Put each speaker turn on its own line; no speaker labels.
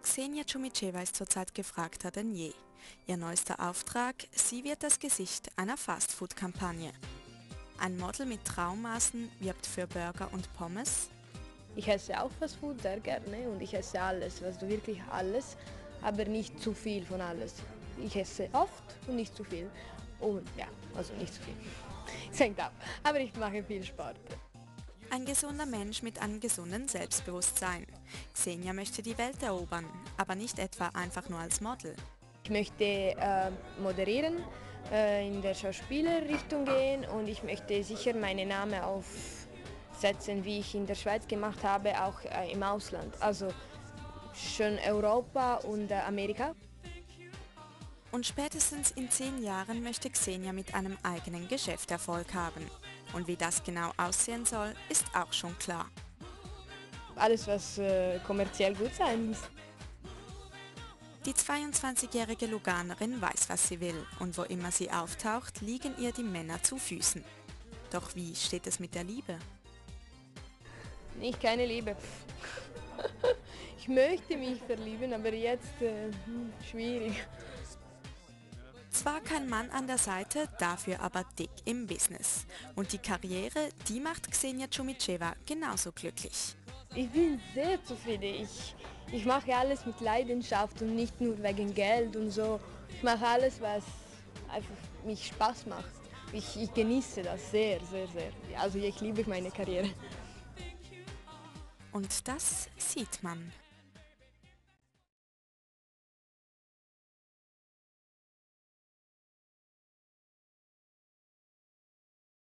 Xenia Chumiceva ist zurzeit gefragter denn je. Ihr neuester Auftrag, sie wird das Gesicht einer Fastfood-Kampagne. Ein Model mit Traummaßen wirbt für Burger und Pommes.
Ich esse auch Fast Food sehr gerne und ich esse alles, also wirklich alles, aber nicht zu viel von alles. Ich esse oft und nicht zu viel. Und ja, also nicht zu viel. Es hängt ab, aber ich mache viel Sport.
Ein gesunder Mensch mit einem gesunden Selbstbewusstsein. Xenia möchte die Welt erobern, aber nicht etwa einfach nur als Model.
Ich möchte moderieren, in der Schauspielerrichtung gehen und ich möchte sicher meinen Namen aufsetzen, wie ich in der Schweiz gemacht habe, auch im Ausland. Also schon Europa und Amerika.
Und spätestens in 10 Jahren möchte Xenia mit einem eigenen Geschäft Erfolg haben. Und wie das genau aussehen soll, ist auch schon klar.
Alles, was kommerziell gut sein muss.
Die 22-jährige Luganerin weiß, was sie will, und wo immer sie auftaucht, liegen ihr die Männer zu Füßen. Doch wie steht es mit der Liebe?
Nicht keine Liebe. Ich möchte mich verlieben, aber jetzt schwierig.
Zwar kein Mann an der Seite, dafür aber dick im Business. Und die Karriere, die macht Xenia Chumiceva genauso glücklich.
Ich bin sehr zufrieden. Ich mache alles mit Leidenschaft und nicht nur wegen Geld und so. Ich mache alles, was einfach mich Spaß macht. Ich genieße das sehr, sehr, sehr. Also ich liebe meine Karriere.
Und das sieht man.